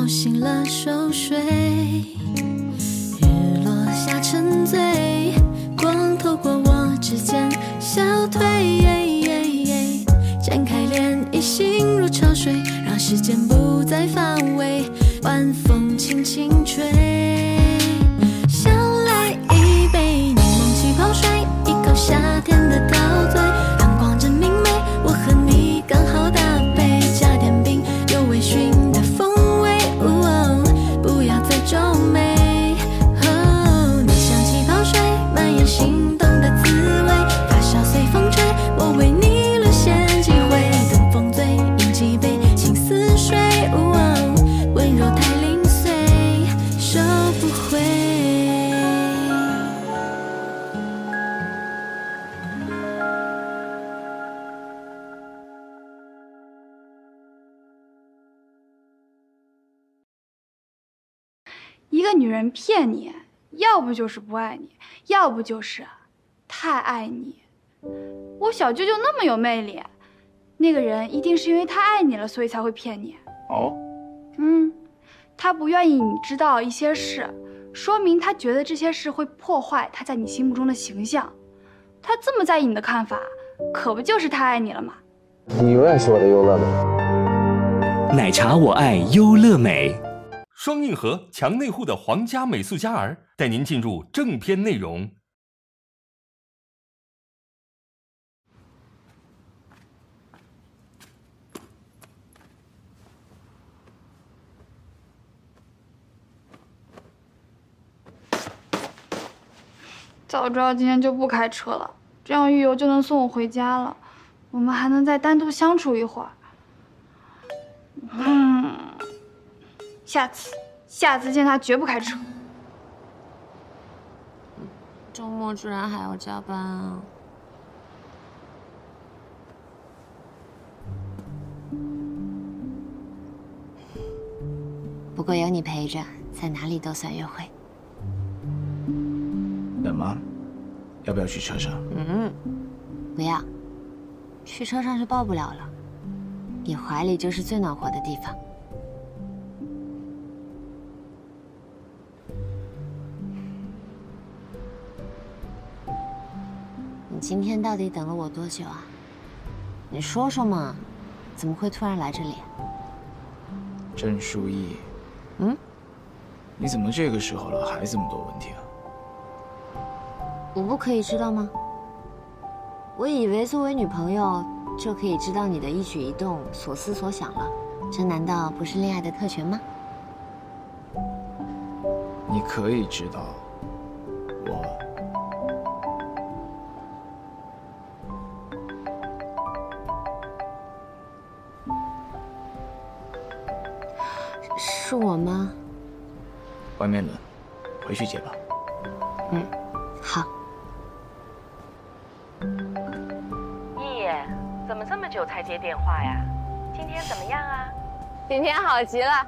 醒了熟睡，日落下沉醉，光透过我指尖消退，展开涟漪心如潮水，让时间不再防卫，晚风轻轻吹。想来一杯柠檬气泡水，一口夏天的陶醉，阳光真明媚，我和你刚好搭配，加点冰，有微醺的风味，不要再皱眉。你像气泡水，蔓延心动的滋味，发酵随风吹，我为你沦陷几回，等风醉，饮几杯情似水，温柔太零碎，收不回。 一个女人骗你，要不就是不爱你，要不就是太爱你。我小舅舅那么有魅力，那个人一定是因为他爱你了，所以才会骗你。 哦， 他不愿意你知道一些事，说明他觉得这些事会破坏他在你心目中的形象。他这么在意你的看法，可不就是太爱你了吗？ 你永远是我的优乐美。 奶茶我爱优乐美。 双硬核强内护的皇家美素佳儿，带您进入正片内容。 早知道今天就不开车了，这样玉游就能送我回家了，我们还能再单独相处一会儿。下次见他绝不开车。 周末居然还要加班啊！不过有你陪着，在哪里都算约会。 冷吗？要不要去车上？ 不要，去车上是抱不了了，你怀里就是最暖和的地方。你今天到底等了我多久啊？你说说嘛，怎么会突然来这里？ 郑书意，你怎么这个时候了还这么多问题啊？ 我不可以知道吗？我以为作为女朋友就可以知道你的一举一动、所思所想了，这难道不是恋爱的特权吗？ 你可以知道， 是我吗？ 外面冷，回去接吧。 好。 易爷，怎么这么久才接电话呀？今天怎么样啊？ 今天好极了。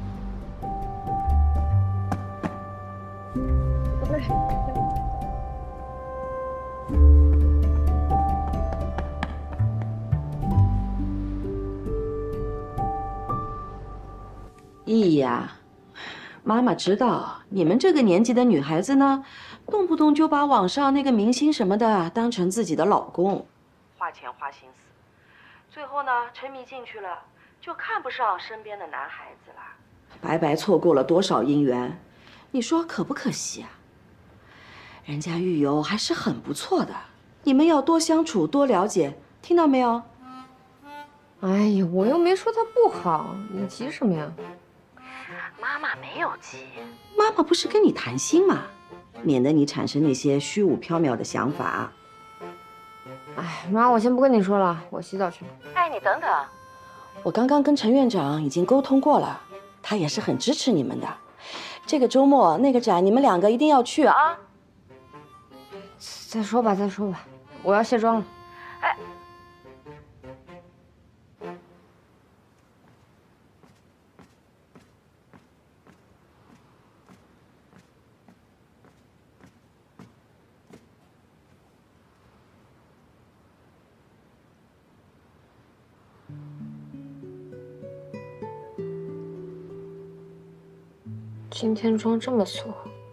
意呀，妈妈知道你们这个年纪的女孩子呢，动不动就把网上那个明星什么的当成自己的老公， 花钱花心思，最后呢沉迷进去了，就看不上身边的男孩子了， 白白错过了多少姻缘，你说可不可惜啊？人家玉游还是很不错的，你们要多相处多了解，听到没有？ 哎呀，我又没说他不好，你急什么呀？ 妈妈没有急， 妈妈不是跟你谈心吗？免得你产生那些虚无缥缈的想法。 哎，妈，我先不跟你说了，我洗澡去了。 哎，你等等， 我刚刚跟陈院长已经沟通过了，他也是很支持你们的。这个周末那个展，你们2个一定要去啊！ 再说吧，我要卸妆了。 哎。 今天妆这么素。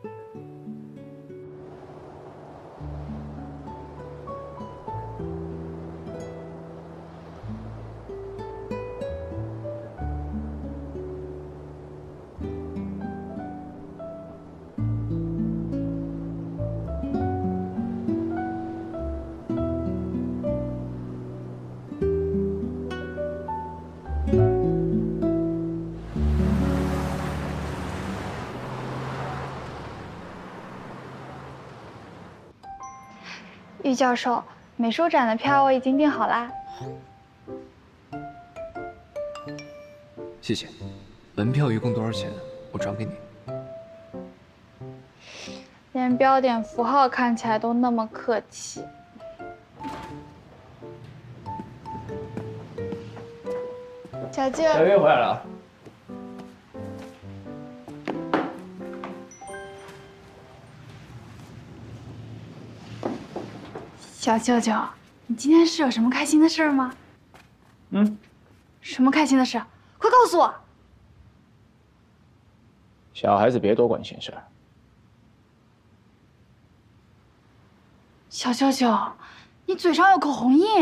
郁教授，美术展的票我已经订好啦。 谢谢。门票一共多少钱？我转给你。 连标点符号看起来都那么客气。小静， 小月回来了。 小舅舅，你今天是有什么开心的事吗？什么开心的事？快告诉我！ 小孩子别多管闲事。 小舅舅，你嘴上有口红印。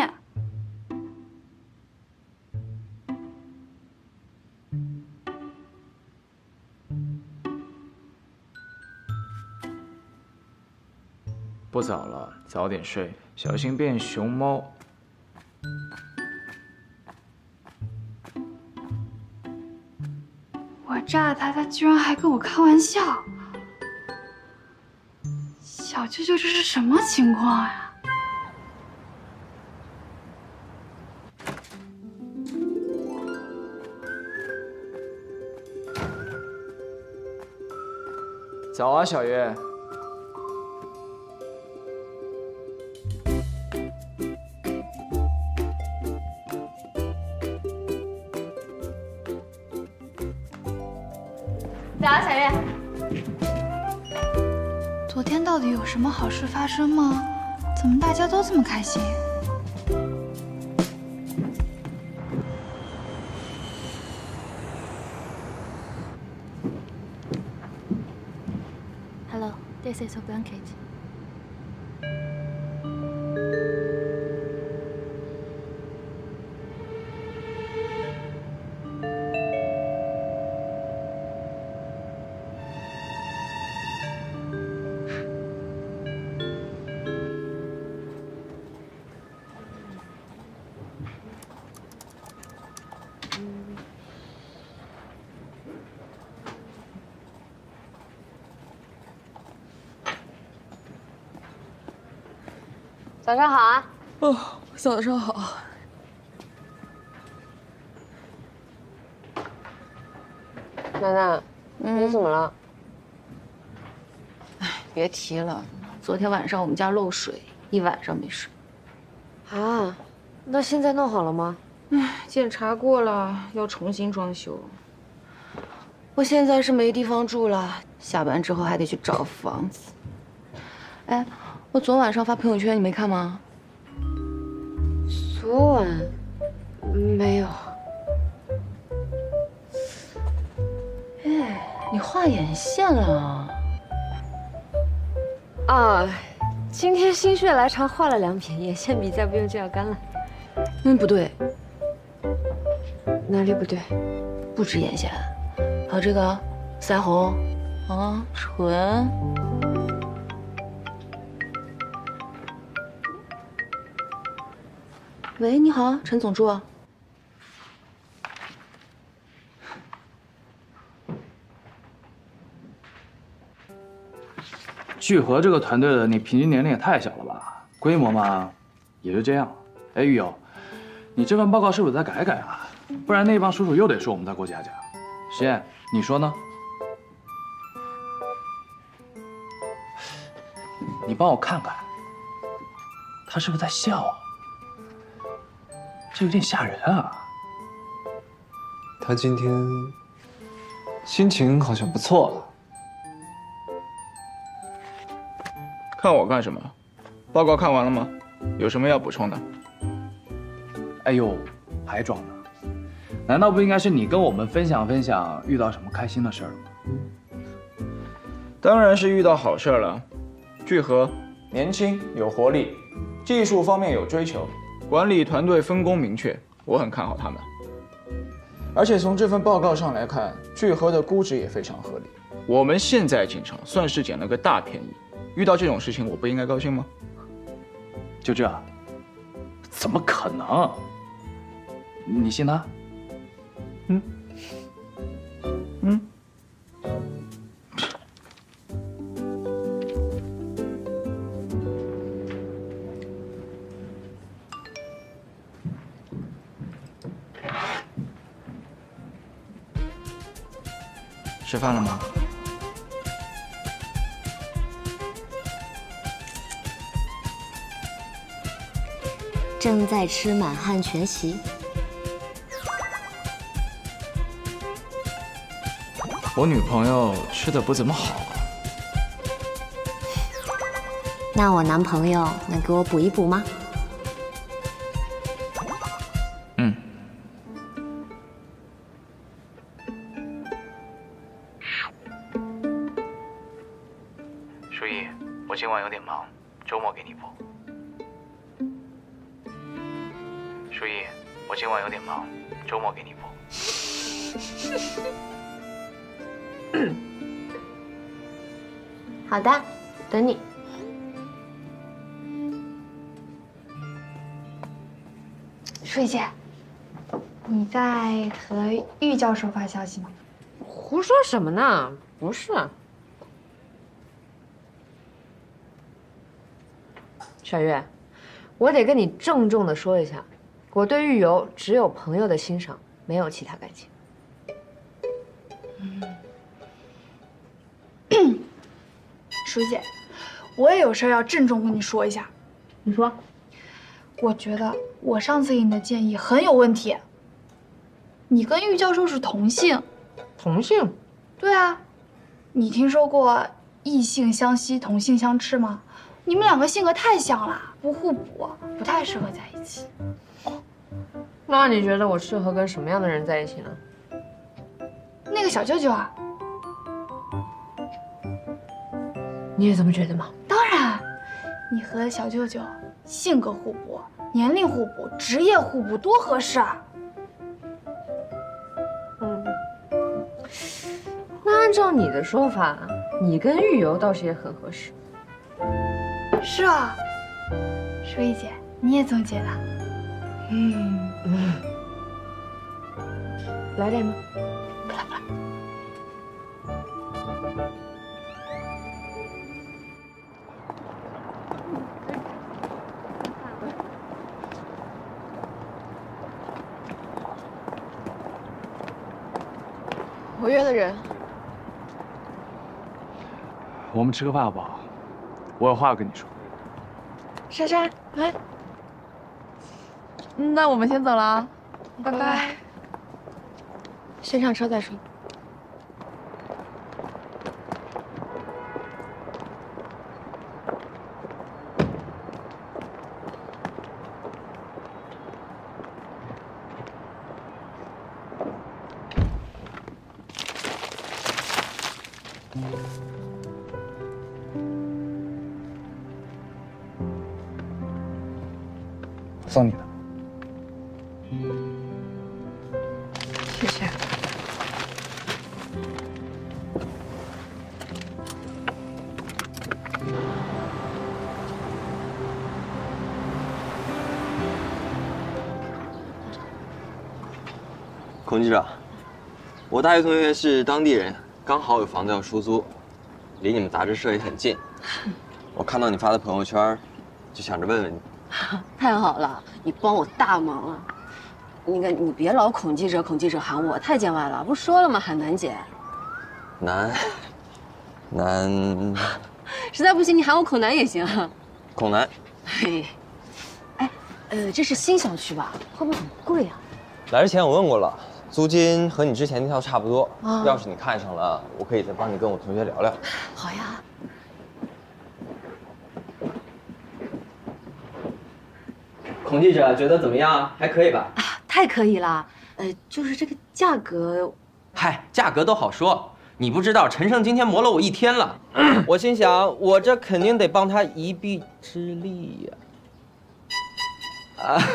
不早了，早点睡，小心变熊猫。 我炸他，他居然还跟我开玩笑。小舅舅，这是什么情况呀？ 早啊，小月。 早啊，小月。昨天到底有什么好事发生吗？怎么大家都这么开心 ？Hello, this is a blanket. 早上好啊！ 哦，早上好。 楠楠，你怎么了？ 哎，别提了，昨天晚上我们家漏水，一晚上没睡。 啊，那现在弄好了吗？ 哎，检查过了，要重新装修。我现在是没地方住了，下班之后还得去找房子。哎。我昨晚上发朋友圈，你没看吗？ 昨晚没有。 哎，你画眼线了？ 啊，今天心血来潮画了2撇，眼线笔再不用就要干了。 不对。 哪里不对？ 不止眼线，还有这个腮红啊，唇。喂，你好，陈总助。 聚合这个团队的，你平均年龄也太小了吧？规模嘛，也就这样。哎，玉友，你这份报告是不是得改改啊？不然那帮叔叔又得说我们在过家家。实验，你说呢？你帮我看看，他是不是在笑啊？这有点吓人啊！ 他今天心情好像不错。 看我干什么？报告看完了吗？有什么要补充的？哎呦，还装呢？难道不应该是你跟我们分享分享遇到什么开心的事儿吗？ 当然是遇到好事了。聚合年轻有活力，技术方面有追求，管理团队分工明确，我很看好他们。而且从这份报告上来看，聚合的估值也非常合理。我们现在进场算是捡了个大便宜。遇到这种事情，我不应该高兴吗？ 就这？怎么可能？你信他？ 吃饭了吗？ 正在吃满汉全席。 我女朋友吃的不怎么好。 那我男朋友能给我补一补吗？ 舒怡，我今晚有点忙，周末给你补。舒怡，我今晚有点忙，周末给你补。 好的，等你。 舒怡姐，你在和玉教授发消息吗？ 胡说什么呢？不是。小月，我得跟你郑重的说一下，我对玉柔只有朋友的欣赏，没有其他感情。 舒姐，我也有事要郑重跟你说一下。 你说。 我觉得我上次给你的建议很有问题。你跟玉教授是同性。 同性？ 对啊，你听说过异性相吸，同性相斥吗？你们两个性格太像了，不互补，不太适合在一起。 那你觉得我适合跟什么样的人在一起呢？ 那个小舅舅啊。 你也这么觉得吗？ 当然，你和小舅舅性格互补，年龄互补，职业互补，多合适啊！ 那按照你的说法，你跟玉柔倒是也很合适。 是啊，舒怡姐，你也这么觉得？ 来点吗？ 不来不来。 我约的人， 我们吃个饭好不好？我有话要跟你说。 莎莎，哎， 那我们先走了啊，拜拜。 先上车再说。 送你的。 谢谢。 孔记者，我大学同学是当地人，刚好有房子要出租，离你们杂志社也很近。我看到你发的朋友圈，就想着问问你。 太好了，你帮我大忙了。那个，你别老孔记者喊我，太见外了。不说了吗？喊楠姐。 楠。 实在不行，你喊我孔楠也行。 孔楠。 嘿，哎，这是新小区吧？会不会很贵啊？ 来之前我问过了，租金和你之前那套差不多。 啊， 要是你看上了，我可以再帮你跟我同学聊聊。 好呀。 孔记者觉得怎么样？还可以吧？ 啊，太可以了。就是这个价格， 嗨，价格都好说， 你不知道，陈胜今天磨了我1天了。我心想，我这肯定得帮他一臂之力呀。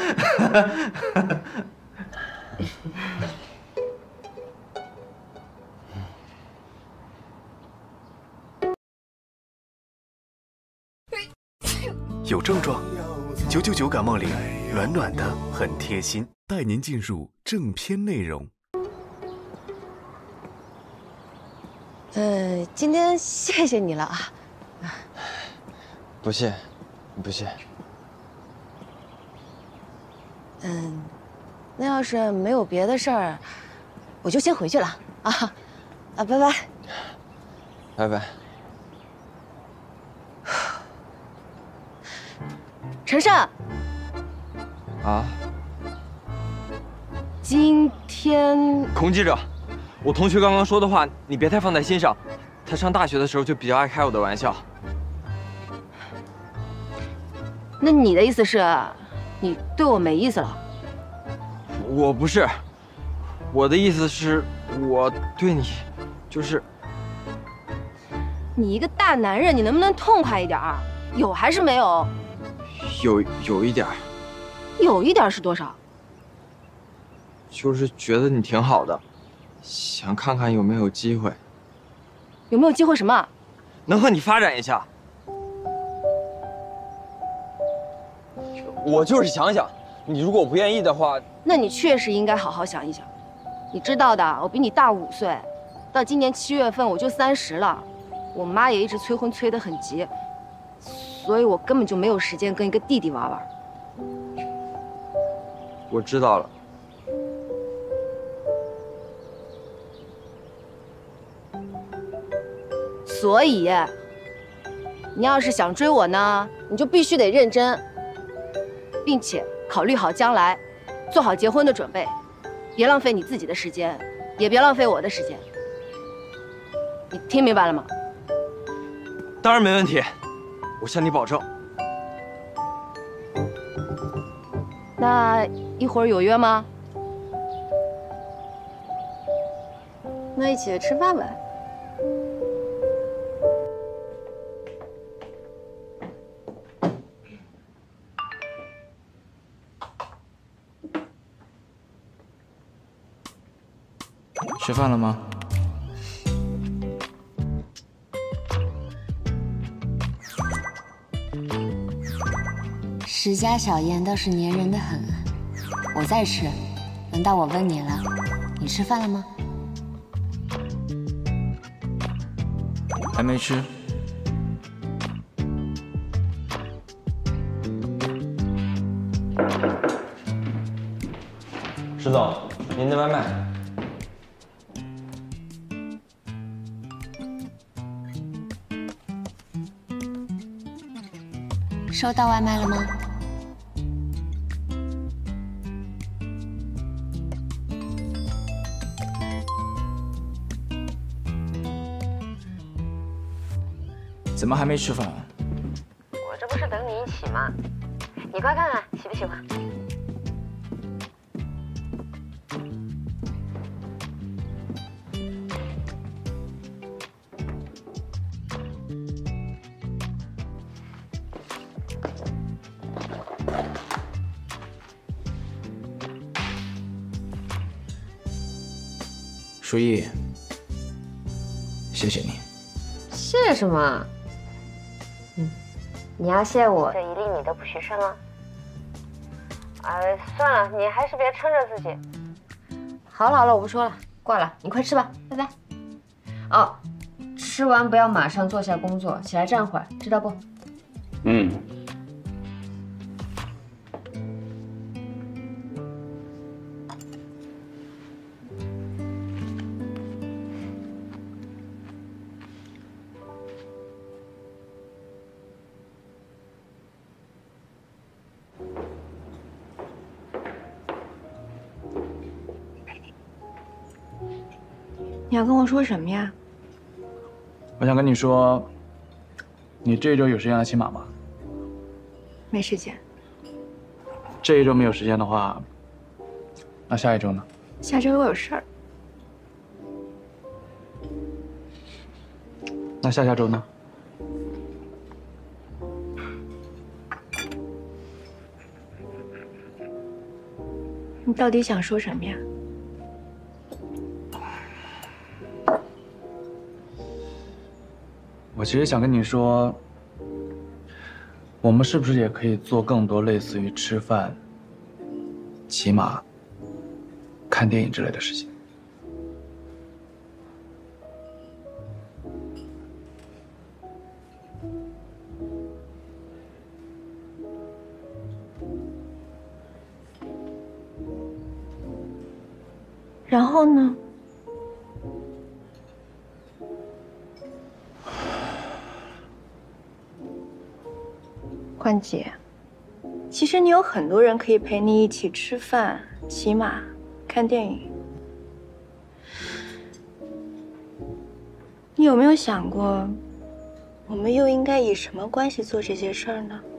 有症状，999感冒灵，暖暖的，很贴心，带您进入正片内容。 今天谢谢你了啊。 不谢，不谢。 那要是没有别的事儿，我就先回去了啊。拜拜。 拜拜。 陈胜。 啊？ 今天。 孔记者，我同学刚刚说的话，你别太放在心上。他上大学的时候就比较爱开我的玩笑。 那你的意思是，你对我没意思了？ 我不是，我的意思是，我对你，就是。 你一个大男人，你能不能痛快一点？有还是没有？ 有一点。 有一点是多少？ 就是觉得你挺好的，想看看有没有机会。 有没有机会什么？ 能和你发展一下。我就是想想，你如果不愿意的话， 那你确实应该好好想一想。你知道的，我比你大5岁，到今年7月份我就30了，我妈也一直催婚催得很急，所以我根本就没有时间跟一个弟弟玩玩。 我知道了。 所以，你要是想追我呢，你就必须得认真，并且考虑好将来，做好结婚的准备，别浪费你自己的时间，也别浪费我的时间。你听明白了吗？ 当然没问题，我向你保证。 那一会儿有约吗？那一起吃饭呗。 吃饭了吗？ 石家小燕倒是粘人的很啊！我在吃，轮到我问你了，你吃饭了吗？ 还没吃。 石总，您的外卖。 收到外卖了吗？ 怎么还没吃饭？ 我这不是等你一起吗？你快看看喜不喜欢。 舒逸，谢谢你。 谢什么？你要谢我，这1厘米都不许剩啊！算了，你还是别撑着自己。好了，我不说了，挂了，你快吃吧，拜拜。哦，吃完不要马上坐下工作，起来站会儿，知道不？ 嗯。 你要跟我说什么呀？ 我想跟你说，你这一周有时间来骑马吗？ 没时间。 这一周没有时间的话，那下一周呢？ 下周我有事儿。 那下周呢？ 你到底想说什么呀？ 我其实想跟你说，我们是不是也可以做更多类似于吃饭、骑马、看电影之类的事情？ 然后呢？关姐，其实你有很多人可以陪你一起吃饭、骑马、看电影。你有没有想过，我们又应该以什么关系做这些事儿呢？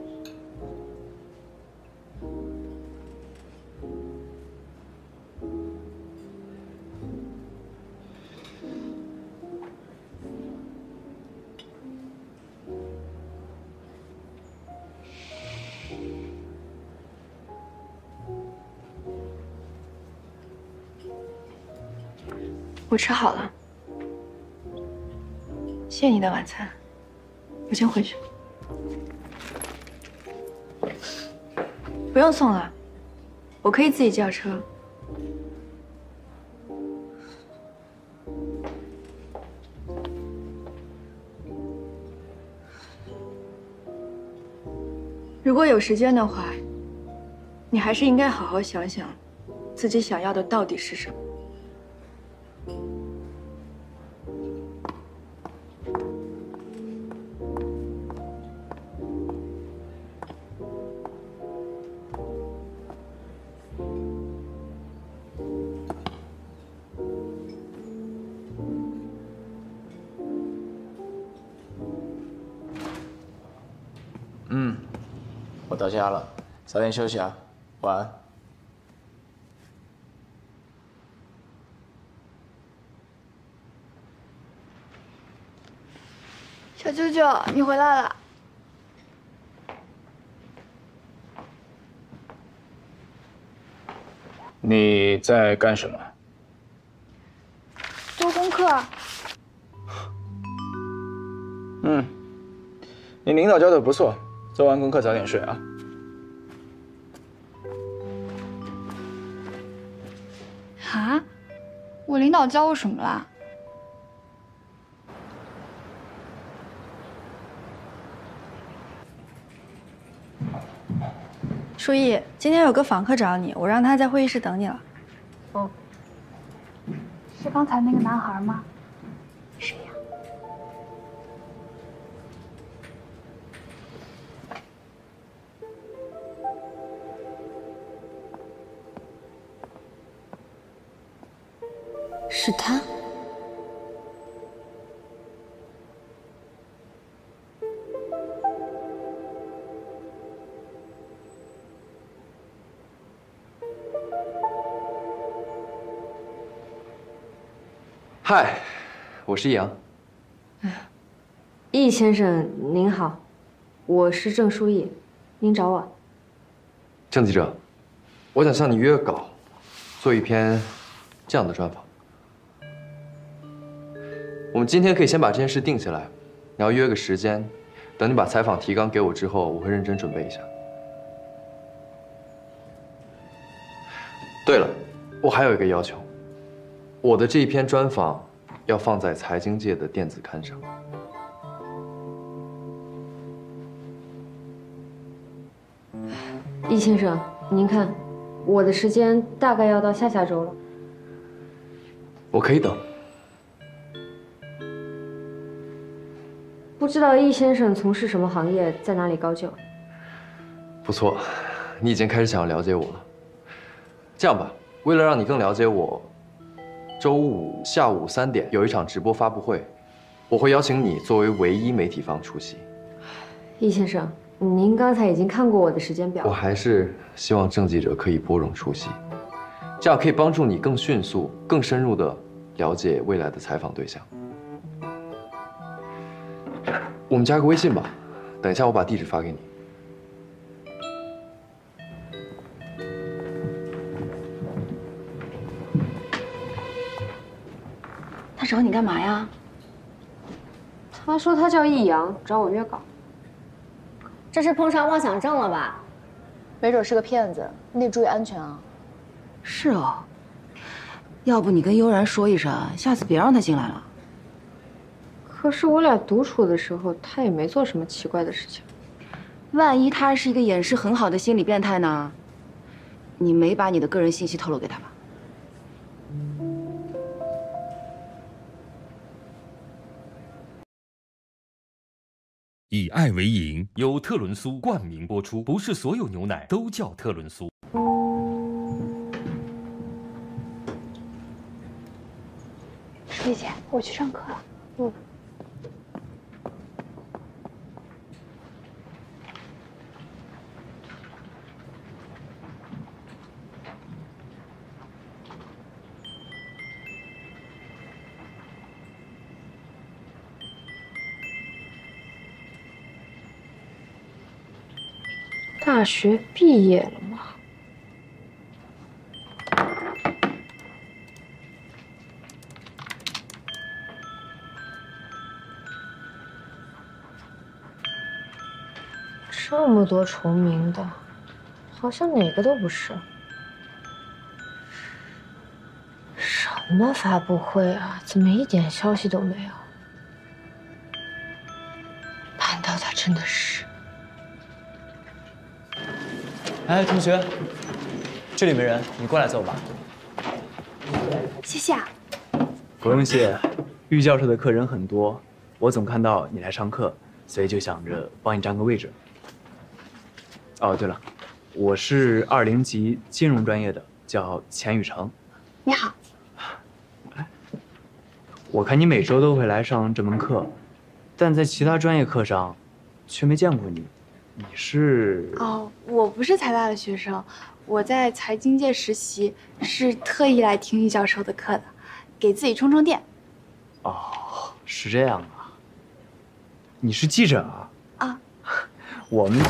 我吃好了，谢谢你的晚餐，我先回去。不用送了，我可以自己叫车。如果有时间的话，你还是应该好好想想，自己想要的到底是什么。 我到家了，早点休息啊，晚安。 小舅舅，你回来了。 你在干什么？ 做功课。 你领导教的不错，做完功课早点睡啊。 啊？我领导教我什么啦？舒毅，今天有个访客找你，我让他在会议室等你了。 哦。 是刚才那个男孩吗？ 谁呀？是他。 嗨，我是易阳。 易先生您好，我是郑书毅，您找我？ 郑记者，我想向你约个稿，做一篇这样的专访。我们今天可以先把这件事定下来，你要约个时间，等你把采访提纲给我之后，我会认真准备一下。对了，我还有一个要求。我的这一篇专访要放在财经界的电子刊上。 易先生，您看，我的时间大概要到下周了。 我可以等。 不知道易先生从事什么行业，在哪里高就？ 不错，你已经开始想要了解我了。这样吧，为了让你更了解我，周五下午3点有一场直播发布会，我会邀请你作为唯一媒体方出席。 易先生，您刚才已经看过我的时间表。 我还是希望郑记者可以拨冗出席，这样可以帮助你更迅速、更深入地了解未来的采访对象。 我们加个微信吧，等一下我把地址发给你。 他找你干嘛呀？ 他说他叫易阳，找我约稿。 这是碰上妄想症了吧？ 没准是个骗子，你得注意安全啊。 是哦，要不你跟悠然说一声，下次别让他进来了。 可是我俩独处的时候，他也没做什么奇怪的事情。 万一他是一个掩饰很好的心理变态呢？你没把你的个人信息透露给他吧？ 以爱为营，由特仑苏冠名播出。不是所有牛奶都叫特仑苏。 舒丽姐，我去上课了。嗯。 大学毕业了吗？这么多重名的，好像哪个都不是。什么发布会啊？怎么一点消息都没有？难道他真的是？ 哎，同学，这里没人，你过来坐吧。 谢谢啊。 不用谢，玉教授的课人很多，我总看到你来上课，所以就想着帮你占个位置。哦，对了，我是20级金融专业的，叫钱雨成。 你好。 我看你每周都会来上这门课，但在其他专业课上，却没见过你。你是？ 哦，我不是财大的学生，我在财经界实习，是特意来听玉教授的课的，给自己充充电。 哦，是这样啊。你是记者啊？ 啊。 我们。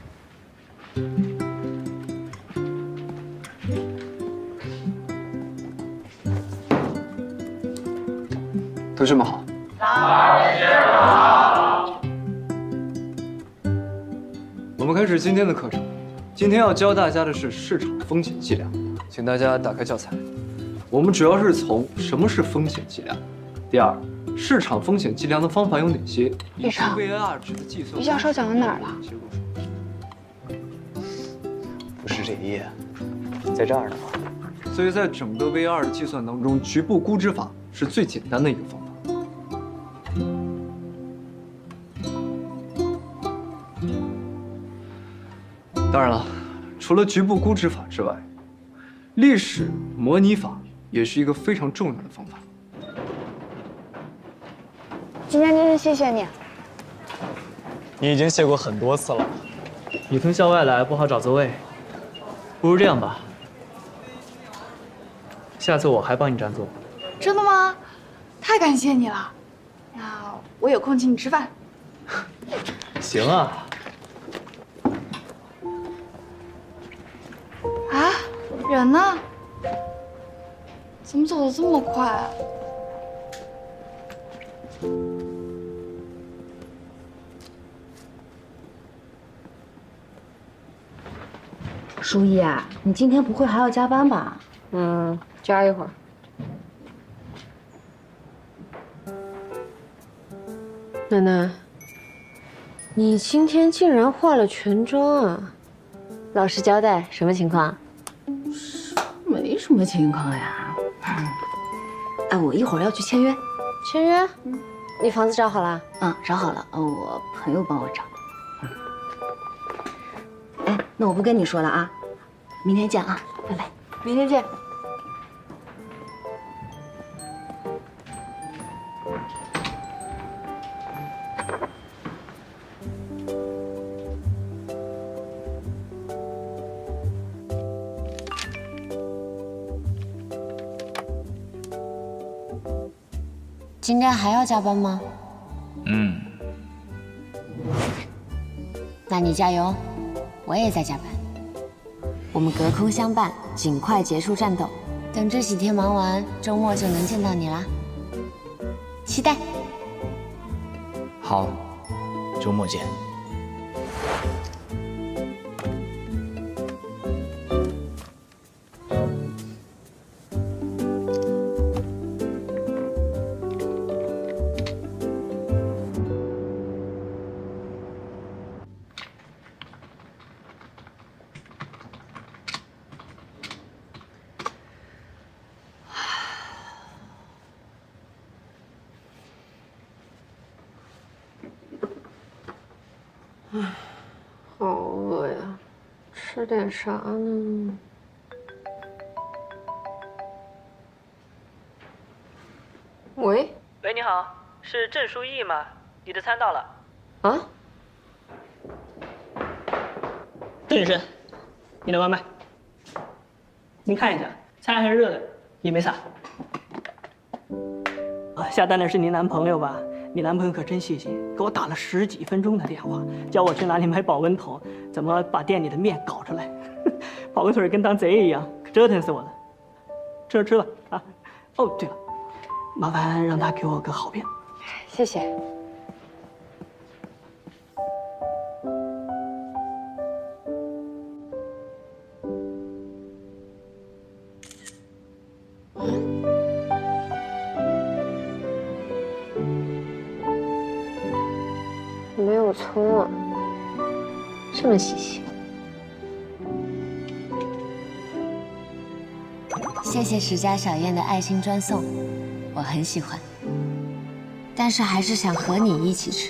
同学们好。老师好。我们开始今天的课程。今天要教大家的是市场风险计量，请大家打开教材。我们主要是从什么是风险计量，第二，市场风险计量的方法有哪些，以及 VAR 值的计算。 于教授讲到哪儿了？ 不是这一页，在这儿呢。所以在整个 VAR 的计算当中，局部估值法是最简单的一个方法。当然了，除了局部估值法之外，历史模拟法也是一个非常重要的方法。 今天真是谢谢你。 你已经谢过很多次了。你从校外来不好找座位，不如这样吧，下次我还帮你占座。 真的吗？太感谢你了。那我有空请你吃饭。 行啊。 啊，人呢？怎么走得这么快啊？ 舒逸啊，你今天不会还要加班吧？ 加一会儿。奶奶，你今天竟然化了全妆啊？老师交代，什么情况？ 没什么情况呀。哎，我一会儿要去签约。 签约？你房子找好了？ 找好了。我朋友帮我找。哎，那我不跟你说了啊，明天见啊，拜拜。 明天见。 今天还要加班吗？ 那你加油，我也在加班。我们隔空相伴，尽快结束战斗。等这几天忙完，周末就能见到你啦。期待。 好，周末见。 好饿呀，吃点啥呢？喂， 你好，是郑书义吗？你的餐到了。 啊？ 郑女士，你的外卖。您看一下，菜还是热的，也没洒。下单的是您男朋友吧？你男朋友可真细心，给我打了10几分钟的电话，叫我去哪里买保温桶，怎么把店里的面搞出来，跑个腿跟当贼一样，可折腾死我了。吃吧啊！哦，对了，麻烦让他给我个好评。 谢谢。没有葱啊，这么细心。 谢谢史家小燕的爱心专送，我很喜欢，但是还是想和你一起吃。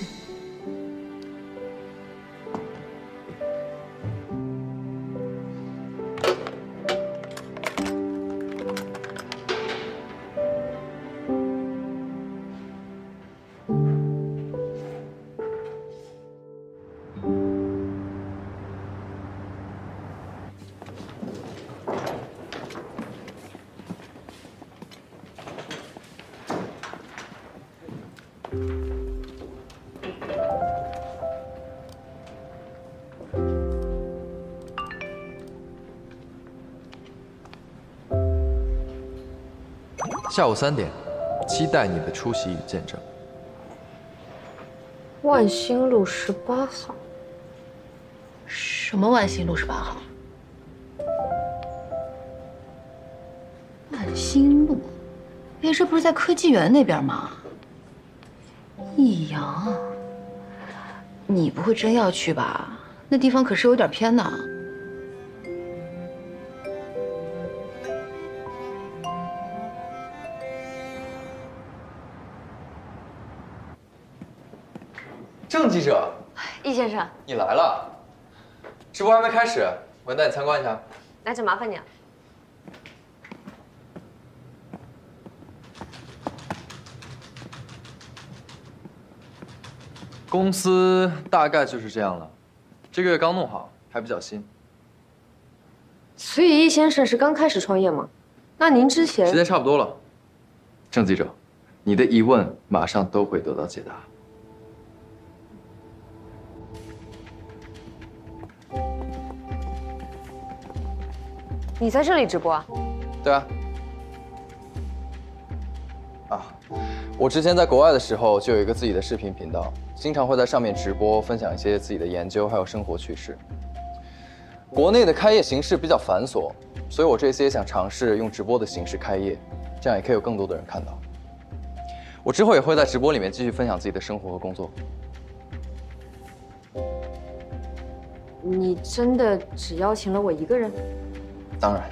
下午3点，期待你的出席与见证。 万兴路18号。 什么万兴路18号？万兴路，哎，这不是在科技园那边吗？益阳，你不会真要去吧？那地方可是有点偏的。 郑记者， 易先生， 你来了，直播还没开始，我带你参观一下。 那就麻烦你了。 公司大概就是这样了，这个月刚弄好，还比较新。 所以易先生是刚开始创业吗？那您之前…… 时间差不多了，郑记者，你的疑问马上都会得到解答。 你在这里直播啊？ 对啊。我之前在国外的时候就有一个自己的视频频道，经常会在上面直播，分享一些自己的研究还有生活趣事。国内的开业形式比较繁琐，所以我这次也想尝试用直播的形式开业，这样也可以有更多的人看到。我之后也会在直播里面继续分享自己的生活和工作。 你真的只邀请了我一个人？ 当然，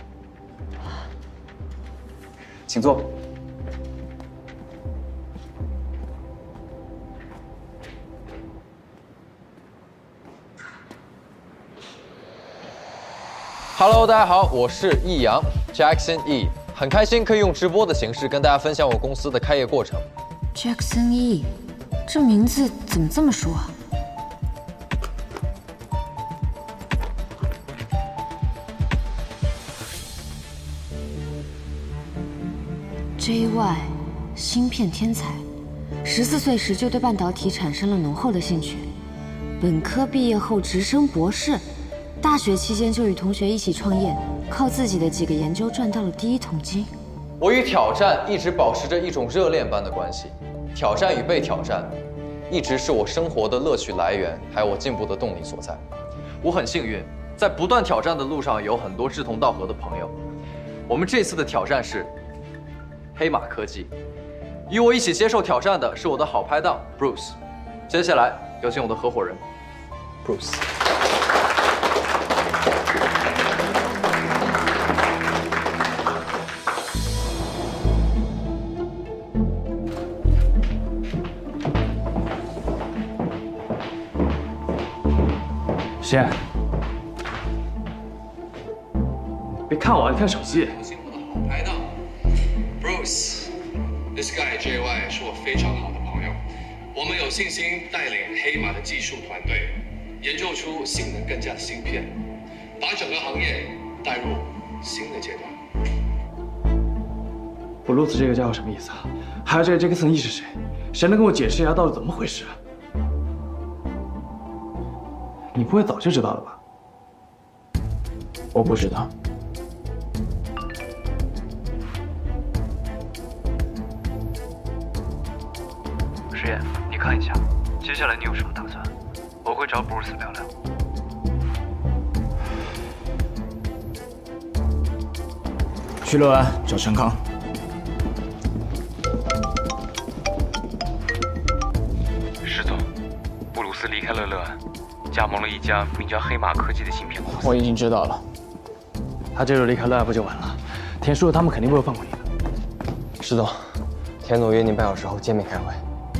请坐。Hello， 大家好，我是易阳 Jackson E， 很开心可以用直播的形式跟大家分享我公司的开业过程。 Jackson E， 这名字怎么这么熟啊？JY， 芯片天才，14岁时就对半导体产生了浓厚的兴趣， 本科毕业后直升博士，大学期间就与同学一起创业，靠自己的几个研究赚到了第一桶金。 我与挑战一直保持着一种热恋般的关系，挑战与被挑战，一直是我生活的乐趣来源，还有我进步的动力所在。我很幸运，在不断挑战的路上有很多志同道合的朋友。我们这次的挑战是黑马科技，与我一起接受挑战的是我的好拍档 Bruce。接下来有请我的合伙人 Bruce。 先，别看我，你看手机。 拍档 Bruce，This guy JY 是我非常好的朋友，我们有信心带领黑马的技术团队，研究出性能更佳的芯片，把整个行业带入新的阶段。 布鲁斯这个家伙什么意思啊？还有这个杰克森 E 是谁？谁能跟我解释一下到底怎么回事？你不会早就知道了吧？我不知道。 实验，你看一下，接下来你有什么打算？我会找布鲁斯聊聊。 去乐安找陈康。 石总，布鲁斯离开了乐安。加盟了一家名叫黑马科技的芯片公司。 我已经知道了。 他这时候离开乐安不就完了？田叔他们肯定不会放过你的。 石总，田总约您半小时后见面开会。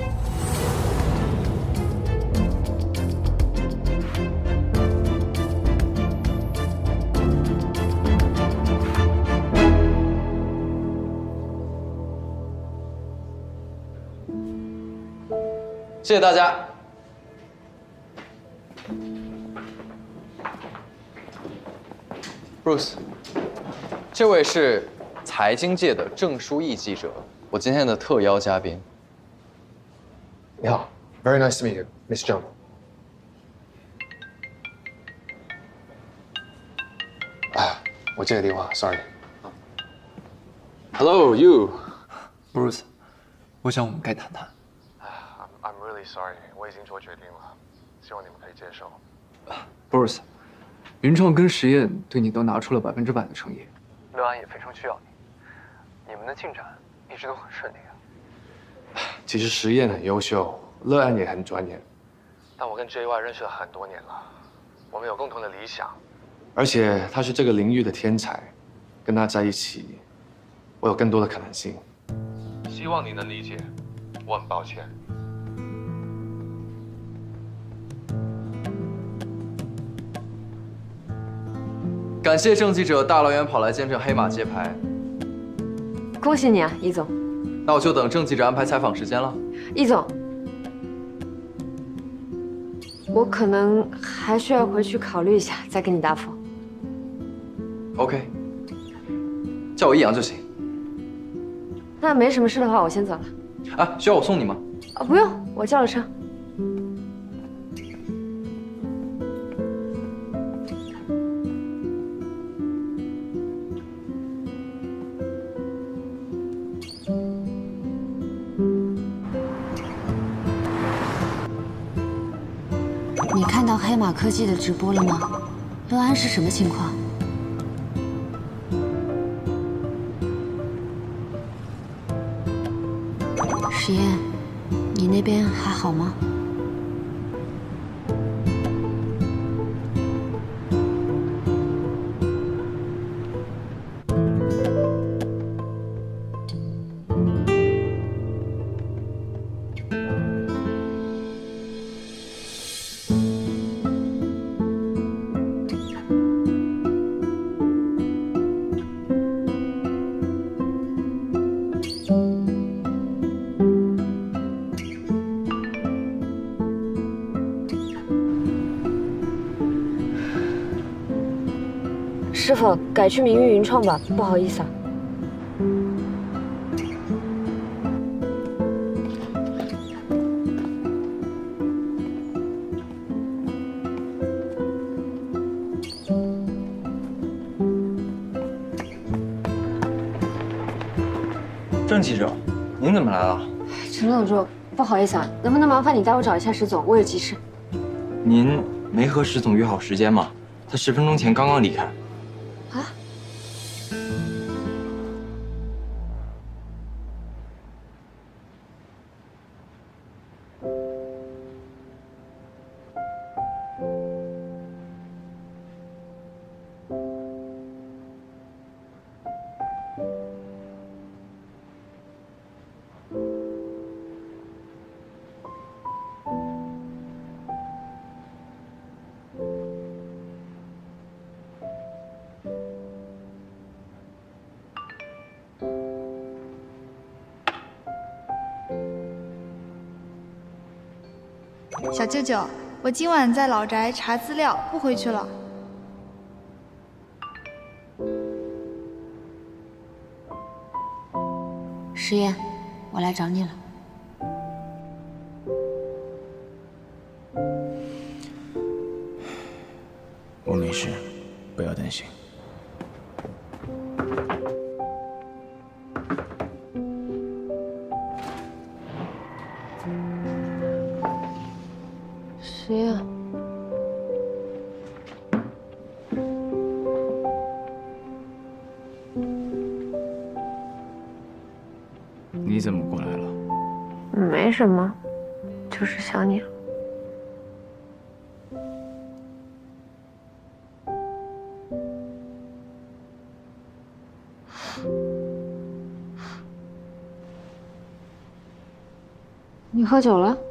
谢谢大家。Bruce， 这位是财经界的郑书义记者，我今天的特邀嘉宾。 你好 ，Very nice to meet you, Miss Zhang。哎，我接个电话 ，sorry。Hello, you. Bruce， 我想我们该谈谈。 I'm really sorry， 我已经做决定了，希望你们可以接受。 Bruce。云创跟实验对你都拿出了100%的诚意， 乐安也非常需要你，你们的进展一直都很顺利啊。 其实实验很优秀，乐安也很专业， 但我跟 JY 认识了很多年了，我们有共同的理想， 而且他是这个领域的天才，跟他在一起，我有更多的可能性。 希望你能理解，我很抱歉。 感谢郑记者大老远跑来见证黑马揭牌， 恭喜你啊，易总。 那我就等郑记者安排采访时间了。 易总，我可能还需要回去考虑一下，再给你答复。 OK， 叫我易阳就行。 那没什么事的话，我先走了。 啊，需要我送你吗？ 啊，不用，我叫了车。 你看到黑马科技的直播了吗？乐安是什么情况？实验，你那边还好吗？ 师傅，改去明玉云创吧，不好意思啊。 郑记者，您怎么来了？ 陈楼主，不好意思啊，能不能麻烦你带我找一下石总？我有急事。 您没和石总约好时间吗？他10分钟前刚刚离开。 啊？ 小舅舅，我今晚在老宅查资料，不回去了。 石岩，我来找你了。 我没事，不要担心。 谁呀？ 你怎么过来了？ 没什么，就是想你了。你喝酒了？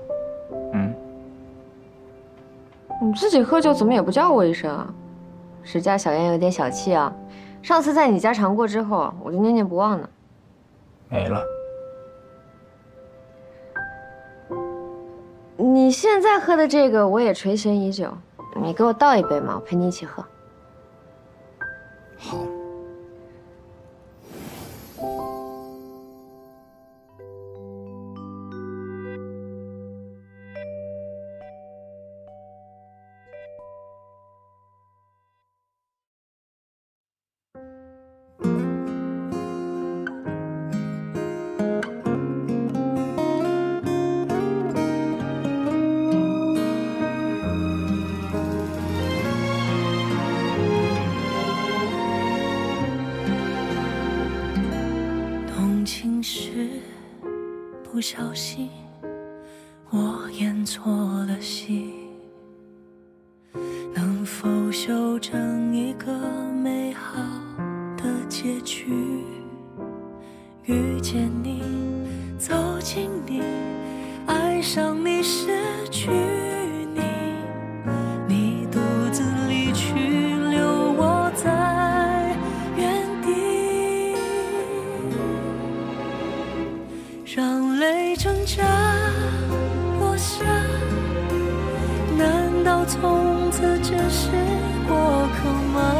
你自己喝酒怎么也不叫我一声啊？石家小燕有点小气啊。上次在你家尝过之后，我就念念不忘呢。 没了。 你现在喝的这个我也垂涎已久，你给我倒一杯嘛，我陪你一起喝。 好。 不小心，我演错了戏，能否修正一个美好的结局？遇见你，走进你，爱上你，失去你，你独自离去，留我在原地，让泪挣扎落下，难道从此只是过客吗？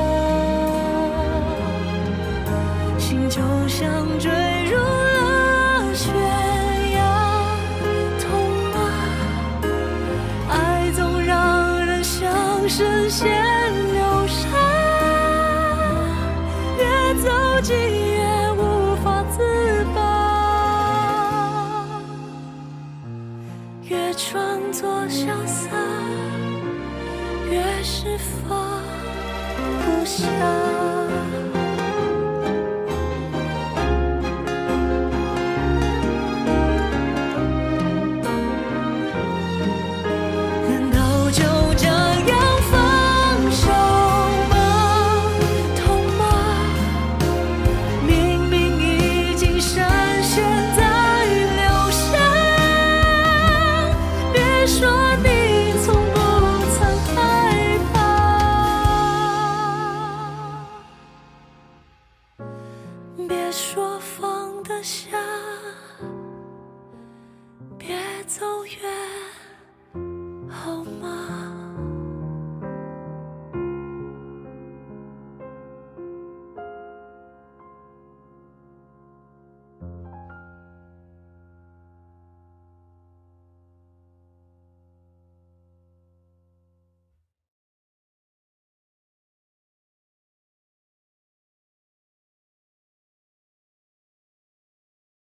心就像坠入了悬崖，痛吗？爱总让人像神仙流沙，越走近越无法自拔，越装作潇洒，越是放不下。别说放得下，别走远。